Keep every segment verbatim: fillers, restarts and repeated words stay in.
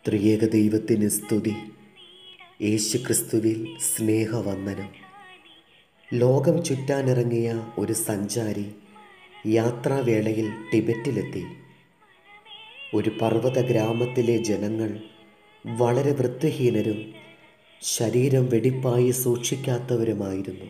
ത്രിയേക ദൈവത്തിന് സ്തുതി. യേശുക്രിസ്തുവിൽ സ്നേഹവന്ദനം. ലോകം ചുറ്റാനിറങ്ങിയ ഒരു സഞ്ചാരി യാത്രാവേളയിൽ ടിബറ്റിലെത്തി. ഒരു പർവ്വത ഗ്രാമത്തിലെ ജനങ്ങൾ വളരെ വൃത്തിഹീനരും ശരീരം വെടിപ്പായി സൂക്ഷിക്കാത്തവരുമായിരുന്നു.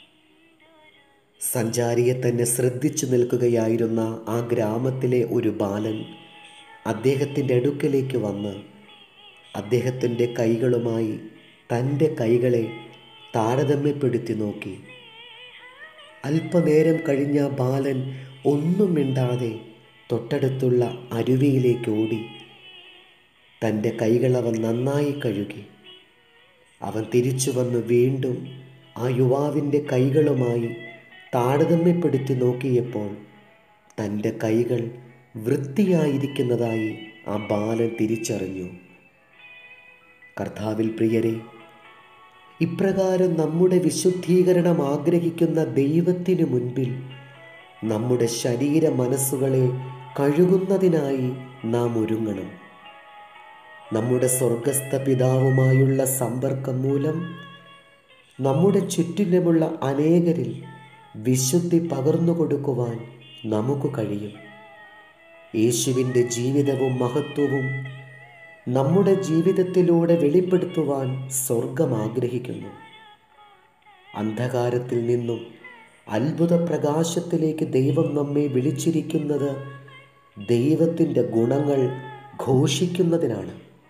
സഞ്ചാരിയെ തന്നെ ശ്രദ്ധിച്ചു നിൽക്കുകയായിരുന്ന ആ ഗ്രാമത്തിലെ ഒരു ബാലൻ അദ്ദേഹത്തിൻ്റെ അടുക്കലേക്ക് വന്ന് അദ്ദേഹത്തിൻ്റെ കൈകളുമായി തൻ്റെ കൈകളെ താരതമ്യപ്പെടുത്തി നോക്കി. അല്പനേരം കഴിഞ്ഞ ബാലൻ ഒന്നും മിണ്ടാതെ തൊട്ടടുത്തുള്ള അരുവിയിലേക്ക് ഓടി തൻ്റെ കൈകൾ അവൻ നന്നായി കഴുകി. അവൻ തിരിച്ചു വന്ന് വീണ്ടും ആ യുവാവിൻ്റെ കൈകളുമായി താരതമ്യപ്പെടുത്തി നോക്കിയപ്പോൾ തൻ്റെ കൈകൾ വൃത്തിയായിരിക്കുന്നതായി ആ ബാലൻ തിരിച്ചറിഞ്ഞു. കർത്താവിൽ പ്രിയരെ, ഇപ്രകാരം നമ്മുടെ വിശുദ്ധീകരണം ആഗ്രഹിക്കുന്ന ദൈവത്തിനു മുൻപിൽ നമ്മുടെ ശരീര മനസ്സുകളെ കഴുകുന്നതിനായി നാം ഒരുങ്ങണം. നമ്മുടെ സ്വർഗസ്ഥ പിതാവുമായുള്ള സമ്പർക്കം മൂലം നമ്മുടെ ചുറ്റിലുമുള്ള അനേകരിൽ വിശുദ്ധി പകർന്നു കൊടുക്കുവാൻ നമുക്ക് കഴിയും. യേശുവിൻ്റെ ജീവിതവും മഹത്വവും നമ്മുടെ ജീവിതത്തിലൂടെ വെളിപ്പെടുത്തുവാൻ സ്വർഗം ആഗ്രഹിക്കുന്നു. അന്ധകാരത്തിൽ നിന്നും അത്ഭുത പ്രകാശത്തിലേക്ക് ദൈവം നമ്മെ വിളിച്ചിരിക്കുന്നത് ദൈവത്തിൻ്റെ ഗുണങ്ങൾ ഘോഷിക്കുന്നതിനാണ്.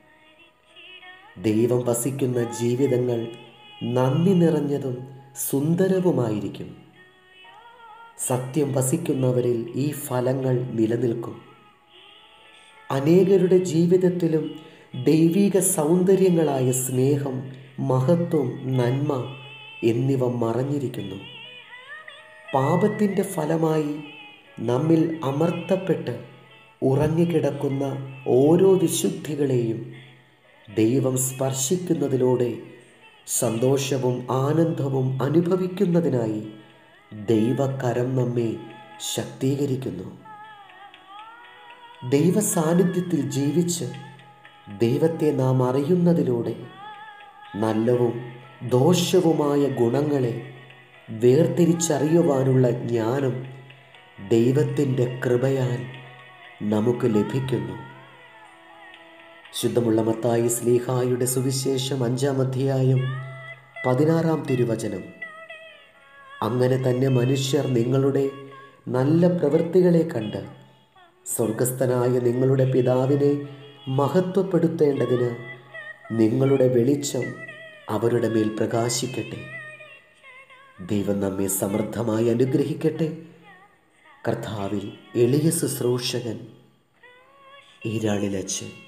ദൈവം വസിക്കുന്ന ജീവിതങ്ങൾ നന്ദി നിറഞ്ഞതും സുന്ദരവുമായിരിക്കും. സത്യം വസിക്കുന്നവരിൽ ഈ ഫലങ്ങൾ നിലനിൽക്കും. അനേകരുടെ ജീവിതത്തിലും ദൈവിക സൗന്ദര്യങ്ങളായ സ്നേഹം, മഹത്വം, നന്മ എന്നിവ മറഞ്ഞിരിക്കുന്നു. പാപത്തിൻ്റെ ഫലമായി നമ്മിൽ അമർത്തപ്പെട്ട് ഉറങ്ങിക്കിടക്കുന്ന ഓരോ വിശുദ്ധികളെയും ദൈവം സ്പർശിക്കുന്നതിലൂടെ സന്തോഷവും ആനന്ദവും അനുഭവിക്കുന്നതിനായി ദൈവകരം നമ്മെ ശക്തീകരിക്കുന്നു. ദൈവ സാന്നിധ്യത്തിൽ ജീവിച്ച് ദൈവത്തെ നാം അറിയുന്നതിലൂടെ നല്ലവും ദോഷവുമായ ഗുണങ്ങളെ വേർതിരിച്ചറിയുവാനുള്ള ജ്ഞാനം ദൈവത്തിൻ്റെ കൃപയാൽ നമുക്ക് ലഭിക്കുന്നു. ശുദ്ധമുള്ള മത്തായി ശ്ലീഹായുടെ സുവിശേഷം അഞ്ചാം അധ്യായം പതിനാറാം തിരുവചനം. അങ്ങനെ തന്നെ മനുഷ്യർ നിങ്ങളുടെ നല്ല പ്രവൃത്തികളെ കണ്ട് സ്വർഗസ്ഥനായ നിങ്ങളുടെ പിതാവിനെ മഹത്വപ്പെടുത്തേണ്ടതിന് നിങ്ങളുടെ വെളിച്ചം അവരുടെ മേൽ പ്രകാശിക്കട്ടെ. ദൈവം നമ്മെ സമൃദ്ധമായി അനുഗ്രഹിക്കട്ടെ. കർത്താവിൽ എളിയ ശുശ്രൂഷകൻ ഈരാളിലച്ചൻ.